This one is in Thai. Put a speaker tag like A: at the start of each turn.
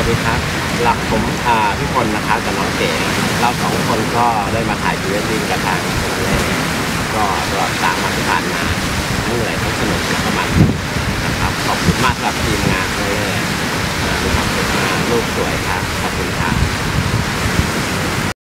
A: วัสดีครับผมพี่พลนะครับกับน้องเก๋เราสองคนก็ได้มาถ่ายพรีเวดดิ้งกับทางเล่ก็ตลอด3 วันที่ผ่านมาทั้งเหนื่อยทั้งสนุกทั้งมันนะครับขอบคุณมากสำหรับทีมงานเลยมีความสุขมากรูปสวยครับ